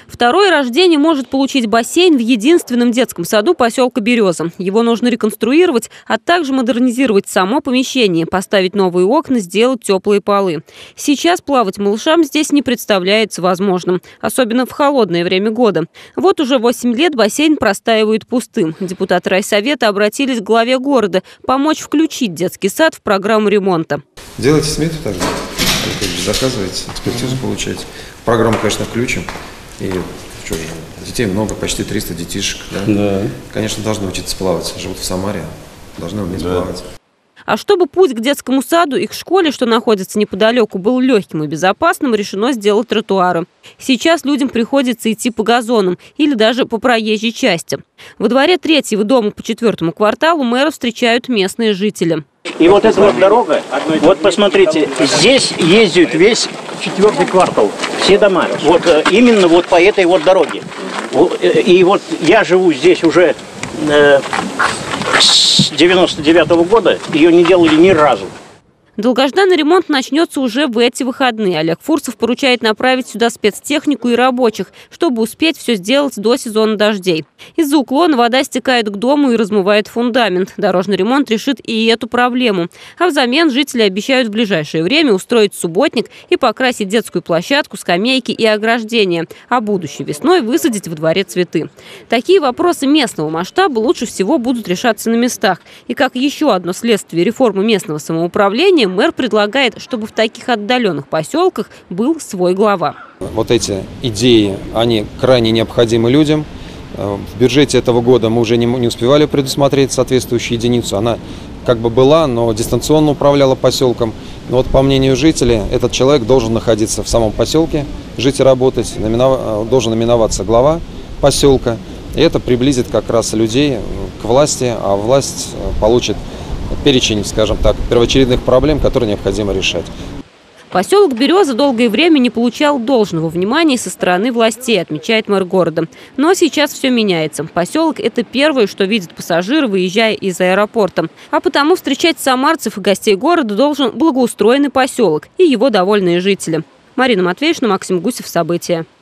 Второе рождение может получить бассейн в единственном детском саду поселка Береза. Его нужно реконструировать, а также модернизировать само помещение, поставить новые окна, сделать теплые полы. Сейчас плавать малышам здесь не представляется возможным, особенно в холодное время года. Вот уже 8 лет бассейн простаивает пустым. Депутаты райсовета обратились к главе города помочь включить детский сад в программу ремонта. Делайте смету тогда, заказывайте, экспертизу получайте. Программу, конечно, включим. И что же, детей много, почти 300 детишек. Да? Конечно, должны учиться плавать. Живут в Самаре, должны уметь плавать. А чтобы путь к детскому саду и к школе, что находится неподалеку, был легким и безопасным, решено сделать тротуары. Сейчас людям приходится идти по газонам или даже по проезжей части. Во дворе 3-го дома по 4-му кварталу мэра встречают местные жители. И вот эта вот дорога, вот посмотрите, здесь ездит весь 4-й квартал, все дома. Вот именно вот по этой вот дороге. И вот я живу здесь уже с 99-го года, ее не делали ни разу. Долгожданный ремонт начнется уже в эти выходные. Олег Фурсов поручает направить сюда спецтехнику и рабочих, чтобы успеть все сделать до сезона дождей. Из-за уклона вода стекает к дому и размывает фундамент. Дорожный ремонт решит и эту проблему. А взамен жители обещают в ближайшее время устроить субботник и покрасить детскую площадку, скамейки и ограждения. А будущей весной высадить во дворе цветы. Такие вопросы местного масштаба лучше всего будут решаться на местах. И как еще одно следствие реформы местного самоуправления, мэр предлагает, чтобы в таких отдаленных поселках был свой глава. Вот эти идеи, они крайне необходимы людям. В бюджете этого года мы уже не успевали предусмотреть соответствующую единицу. Она как бы была, но дистанционно управляла поселком. Но вот по мнению жителей, этот человек должен находиться в самом поселке, жить и работать. Должен именоваться глава поселка. И это приблизит как раз людей к власти, а власть получит перечень, скажем так, первоочередных проблем, которые необходимо решать. Поселок Береза долгое время не получал должного внимания со стороны властей, отмечает мэр города. Но сейчас все меняется. Поселок – это первое, что видят пассажиры, выезжая из аэропорта. А потому встречать самарцев и гостей города должен благоустроенный поселок и его довольные жители. Марина Матвеевна, Максим Гусев. События.